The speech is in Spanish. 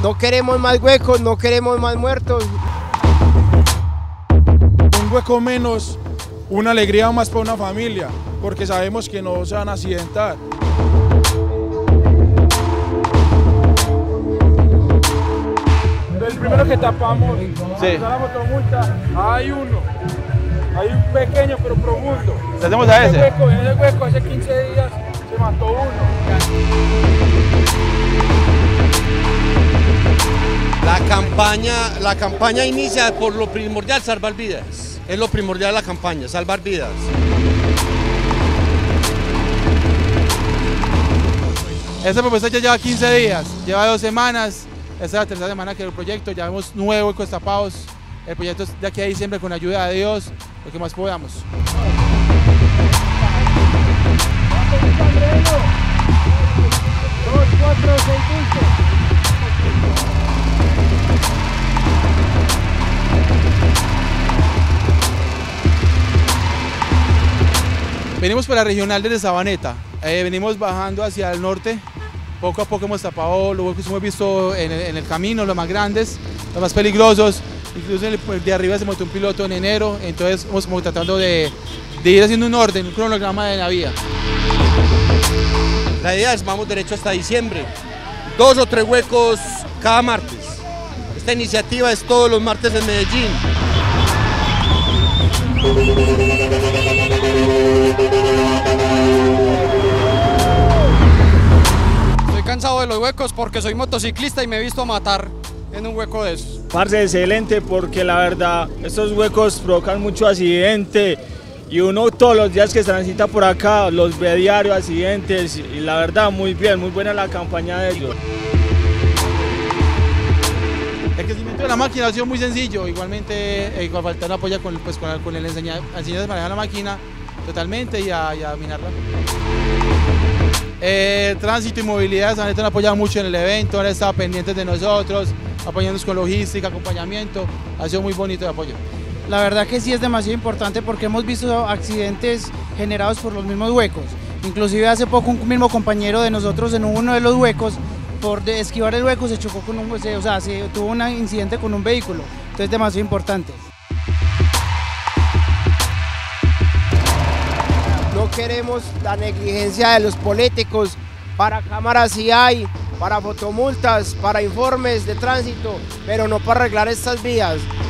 No queremos más huecos, no queremos más muertos. Un hueco menos, una alegría más para una familia, porque sabemos que no se van a accidentar. El primero que tapamos, sí. La fotomulta, hay uno. Hay un pequeño pero profundo. ¿Le hacemos a ese? En ese hueco hace 15 días se mató uno. La campaña inicia por lo primordial, salvar vidas. Es lo primordial de la campaña, salvar vidas. Esta propuesta ya lleva 15 días, lleva 2 semanas. Esta es la tercera semana que el proyecto, ya vemos 9 huecos tapados. El proyecto es de aquí a diciembre con ayuda de Dios, lo que más podamos. Venimos por la regional desde Sabaneta, venimos bajando hacia el norte. Poco a poco hemos tapado los huecos que hemos visto en el camino, los más grandes, los más peligrosos. Incluso de arriba se montó un piloto en enero, entonces estamos como tratando de ir haciendo un orden, un cronograma de la vía. La idea es vamos derecho hasta diciembre, 2 o 3 huecos cada martes. Esta iniciativa es todos los martes en Medellín. Estoy cansado de los huecos porque soy motociclista y me he visto matar en un hueco de esos. Parce, excelente, porque la verdad estos huecos provocan mucho accidente y uno todos los días que transita por acá los ve diario accidentes y la verdad muy bien, muy buena la campaña de ellos. El crecimiento de la máquina ha sido muy sencillo, igualmente falta una apoyo con el enseñar a manejar la máquina totalmente y a dominarla. Tránsito y movilidad, han apoyado mucho en el evento, han estado pendientes de nosotros, apoyándonos con logística, acompañamiento, ha sido muy bonito el apoyo. La verdad que sí es demasiado importante porque hemos visto accidentes generados por los mismos huecos. Inclusive hace poco un mismo compañero de nosotros en uno de los huecos, por esquivar el hueco se chocó con tuvo un incidente con un vehículo, entonces es demasiado importante. No queremos la negligencia de los políticos. Para cámaras sí hay, para fotomultas, para informes de tránsito, pero no para arreglar estas vías.